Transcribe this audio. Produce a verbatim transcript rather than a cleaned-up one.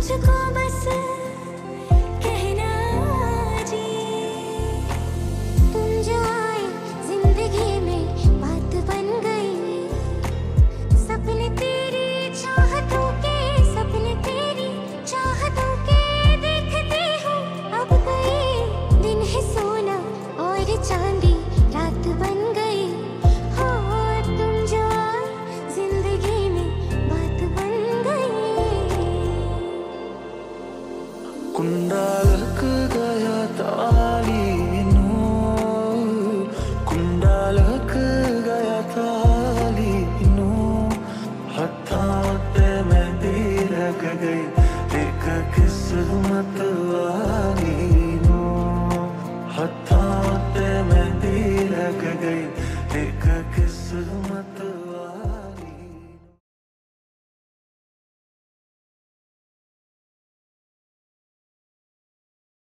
मुझको बस कहना जी, तुम जो आए जिंदगी में बात बन गई। सपने तेरी चाहतों के, सपने तेरी चाहतों के देखते हो अब गए। दिन है सोना और चांदी रात बन गई। हो तुम जो आए जिंदगी में बात बन गई। कुंडालक गया तालीनो, कुंडालक गया तालीनो, हत्थां ते मेहंदी लग गई एक किस्मत वाली नो। हत्थां ते मेहंदी लग गई एक किस्मत